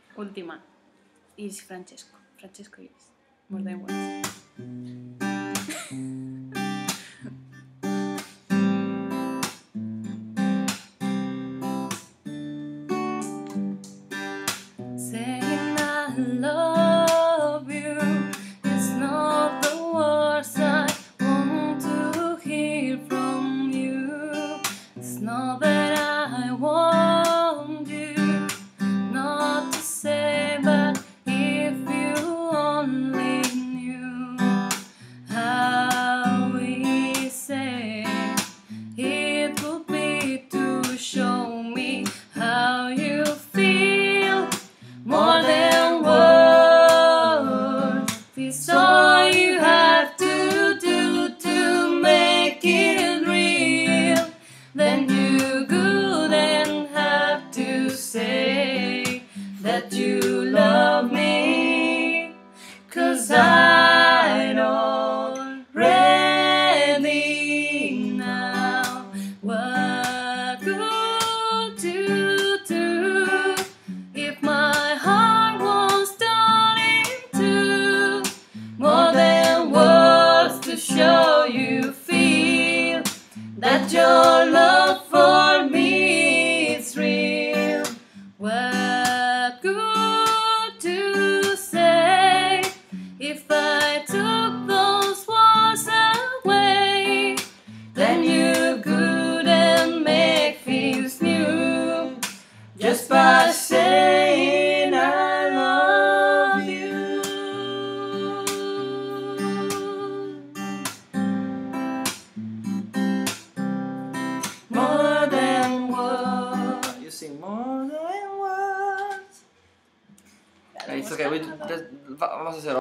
Última. Is Francesco. Francesco is more than once. Saying I love you is not the words I want to hear from you. It's not that I want you not to say, but if you only knew how easy it would be to show me how you feel. More than words, it's all you have to do to make it real. Then you couldn't have to say that you love me, 'cause I already know what could you do if my heart was torn into more than words to show you feel that your love for me is real. What could you say if I took those words away? Then you couldn't make things new just by saying I love you. More than words. You sing more than words. It's okay, vamos a hacer